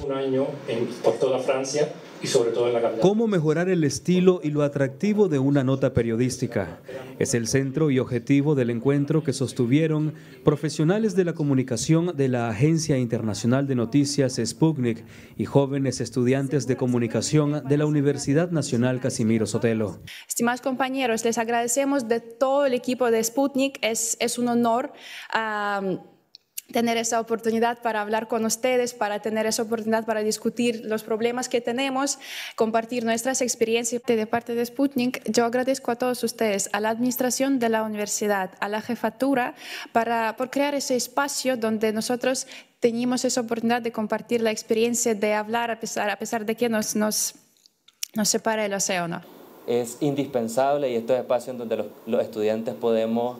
Un año por toda Francia y sobre todo en la capital. ¿Cómo mejorar el estilo y lo atractivo de una nota periodística? Es el centro y objetivo del encuentro que sostuvieron profesionales de la comunicación de la Agencia Internacional de Noticias Sputnik y jóvenes estudiantes de comunicación de la Universidad Nacional Casimiro Sotelo. Estimados compañeros, les agradecemos de todo el equipo de Sputnik. Es un honor tener esa oportunidad para hablar con ustedes, para tener esa oportunidad para discutir los problemas que tenemos, compartir nuestras experiencias. De parte de Sputnik, yo agradezco a todos ustedes, a la administración de la universidad, a la jefatura, por crear ese espacio donde nosotros teníamos esa oportunidad de compartir la experiencia, de hablar a pesar de que nos separa el océano. Es indispensable y estos espacios en donde los estudiantes podemos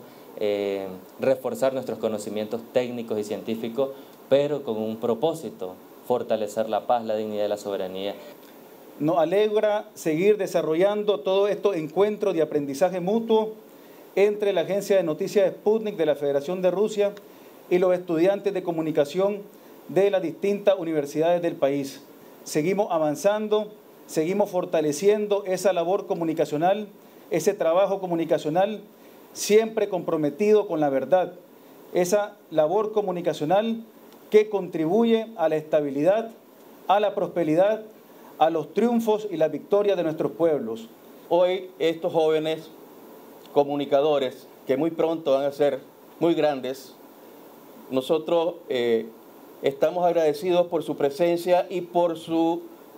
reforzar nuestros conocimientos técnicos y científicos, pero con un propósito: fortalecer la paz, la dignidad y la soberanía. Nos alegra seguir desarrollando todos estos encuentros de aprendizaje mutuo entre la Agencia de Noticias Sputnik de la Federación de Rusia y los estudiantes de comunicación de las distintas universidades del país. Seguimos avanzando, seguimos fortaleciendo esa labor comunicacional, ese trabajo comunicacional, siempre comprometido con la verdad, esa labor comunicacional que contribuye a la estabilidad, a la prosperidad, a los triunfos y las victorias de nuestros pueblos. Hoy estos jóvenes comunicadores, que muy pronto van a ser muy grandes, nosotros estamos agradecidos por su presencia y por su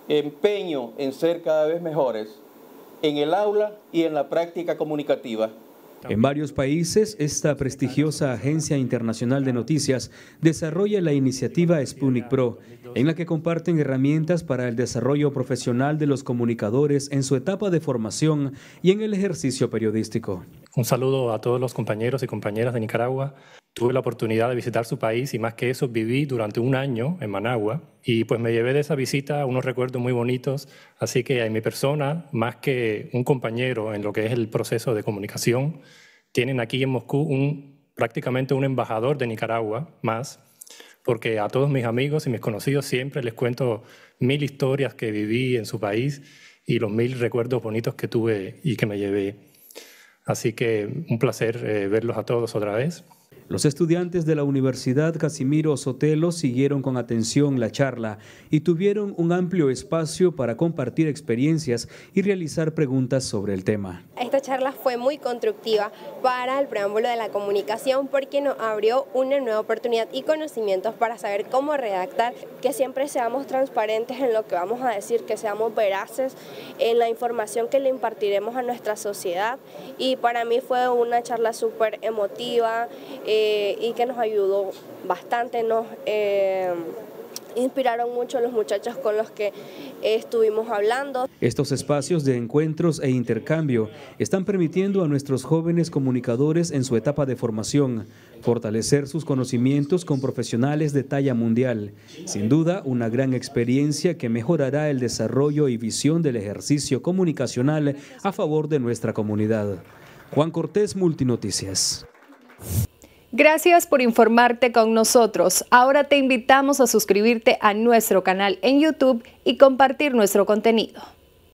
empeño en ser cada vez mejores en el aula y en la práctica comunicativa. En varios países, esta prestigiosa agencia internacional de noticias desarrolla la iniciativa Sputnik Pro, en la que comparten herramientas para el desarrollo profesional de los comunicadores en su etapa de formación y en el ejercicio periodístico. Un saludo a todos los compañeros y compañeras de Nicaragua. Tuve la oportunidad de visitar su país y más que eso viví durante un año en Managua y pues me llevé de esa visita unos recuerdos muy bonitos, así que en mi persona, más que un compañero en lo que es el proceso de comunicación, tienen aquí en Moscú prácticamente un embajador de Nicaragua más, porque a todos mis amigos y mis conocidos siempre les cuento 1000 historias que viví en su país y los 1000 recuerdos bonitos que tuve y que me llevé. Así que un placer verlos a todos otra vez. Los estudiantes de la Universidad Casimiro Sotelo siguieron con atención la charla y tuvieron un amplio espacio para compartir experiencias y realizar preguntas sobre el tema. Esta charla fue muy constructiva para el preámbulo de la comunicación porque nos abrió una nueva oportunidad y conocimientos para saber cómo redactar, que siempre seamos transparentes en lo que vamos a decir, que seamos veraces en la información que le impartiremos a nuestra sociedad, y para mí fue una charla súper emotiva y que nos ayudó bastante, nos inspiraron mucho los muchachos con los que estuvimos hablando. Estos espacios de encuentros e intercambio están permitiendo a nuestros jóvenes comunicadores en su etapa de formación fortalecer sus conocimientos con profesionales de talla mundial. Sin duda, una gran experiencia que mejorará el desarrollo y visión del ejercicio comunicacional a favor de nuestra comunidad. Juan Cortés, Multinoticias. Gracias por informarte con nosotros. Ahora te invitamos a suscribirte a nuestro canal en YouTube y compartir nuestro contenido.